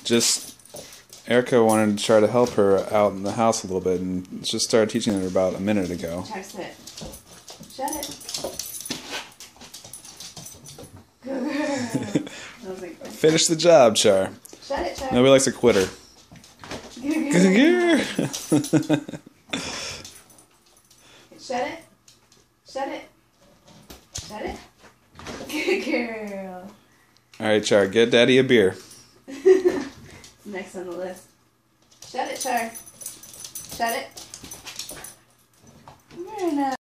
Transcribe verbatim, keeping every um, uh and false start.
just Erica wanted to try to help her out in the house a little bit, and just started teaching her about a minute ago. Char, sit. Shut it. Good girl. That was like, Finish the job, Char. shut it, Char. Nobody likes a quitter. Good Good girl. Shut it. Shut it. Shut it. Good girl. Alright, Char, get Daddy a beer. Next on the list. Shut it, Char. Shut it. Very nice.